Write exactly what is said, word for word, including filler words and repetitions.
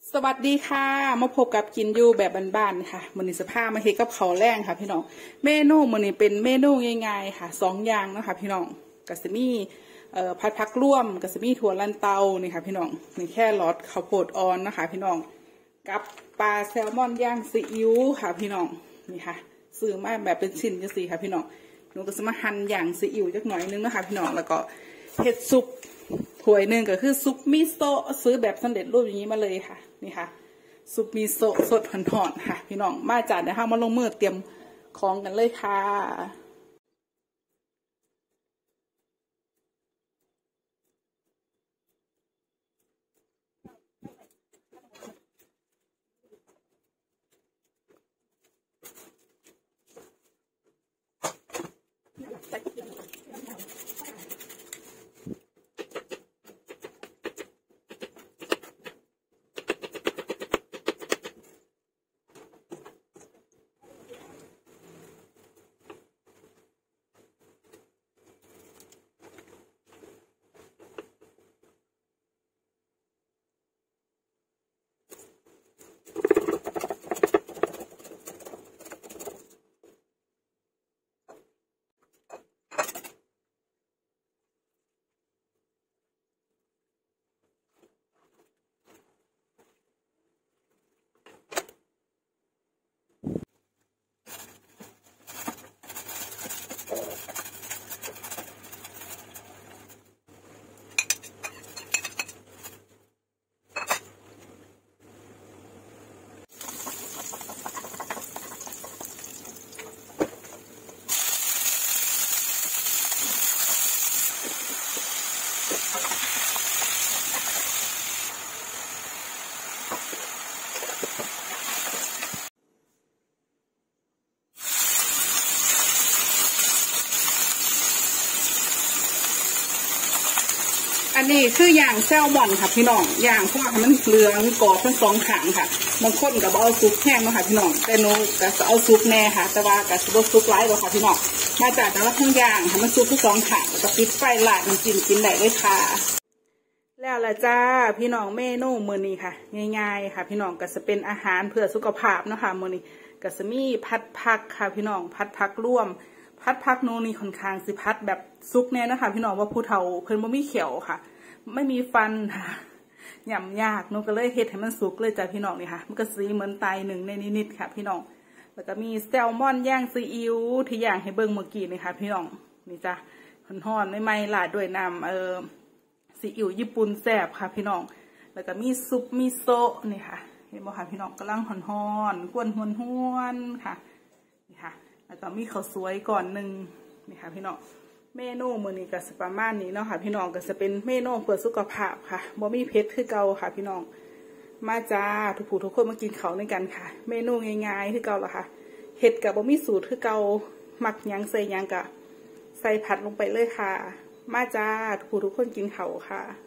สวัสดีค่ะมาพบกับกินยูแบบบ้านๆค่ะมื้อนี้สภาพมาเฮ็ดกับข้าวแรงค่ะพี่น้องเมนูมื้อนี้เป็นเมนูง่ายๆค่ะสองอย่างเนาะค่ะพี่น้องก็สิมีเอ่อผัดผักร่วมก็สิมีถั่วลันเตานี่ค่ะพี่น้องนี่แค่รสข้าวโพดอ่อนนะคะพี่น้องกับปลาแซลมอนย่างซีอิ๊วค่ะพี่น้องนี่ค่ะซื้อมาแบบเป็นชิ้นจังซี่ค่ะพี่น้องหนูก็จะมาหั่นย่างซีอิ๊วจักหน่อยนึงนะคะพี่น้องแล้วก็เฮ็ดซุปถ้วยหนึ่งก็คือซุปมิโซะซื้อแบบสำเร็จรูปอย่างนี้มาเลยค่ะนี่ค่ะซุปมิโซะสดหอนๆค่ะพี่น้องมาจัดนะคะมาลงมือเตรียมของกันเลยค่ะอันนี้คืออย่างแซลมอนค่ะพี่น้องอย่างเพราะว่ามันเหลืองกรอบทั้งสองขางค่ะบางคนก็เอาซุปแห้งมาค่ะพี่น้องแต่หนูก็จะเอาซุปแน่ค่ะแต่ว่าก็จะบ่ซุปไร้บ่ค่ะพี่น้องมาจากแต่ละทั้งอย่างค่ะมันซุปทั้งสองขางก็ปิดไฟลาดน้ำจิ้มกินได้เลยค่ะแล้วละจ้าพี่น้องเมนูมื้อนี้ค่ะง่ายๆค่ะพี่น้องก็จะเป็นอาหารเพื่อสุขภาพนะคะมื้อนี้ก็จะมีผัดผักค่ะพี่น้องผัดผักร่วมพัดพักโนนี่ค่อนข้างสิพัดแบบซุกแน่นะคะพี่น้องว่าผู้เฒ่าเพิ่นบ่มีเขียวค่ะไม่มีฟันค่ะหย่ำยากหนูก็เลยเฮ็ดให้มันสุกเลยจ้ะพี่น้องนี่ค่ะมันก็สีเหมือนไตหนึ่งในนิดๆค่ะพี่น้องแล้วก็มีแซลมอนย่างซีอิ๊วที่ย่างให้เบิ่งเมื่อกี้นี่ค่ะพี่น้องนี่จ้ะห่อนๆไม่ไหม้ลาดด้วยน้ำเอ่อซีอิ๊วญี่ปุ่นแซ่บค่ะพี่น้องแล้วก็มีซุปมิโซะนี่ค่ะเห็นบ่ค่ะพี่น้องกำลังห่อนๆกวนห้วนๆค่ะนี่ค่ะแล้วก็มีข้าวสวยก่อนหนึ่งนี่ค่ะพี่น้องเมนูมื้อนี้ก็ประมาณนี้เนาะค่ะพี่น้องก็จะเป็นเมนูเพื่อสุขภาพค่ะบ่มีเผ็ดคือเก่าค่ะพี่น้องมาจ้าทุกผู้ทุกคนมากินข้าวด้วยกันค่ะเมนูง่ายๆคือเก่าละค่ะเห็ดกับบ่มีสูตรคือเก่าหมักยังใส่ยังกะใส่ผัดลงไปเลยค่ะมาจ้าทุกผู้ทุกคนกินข้าวค่ะ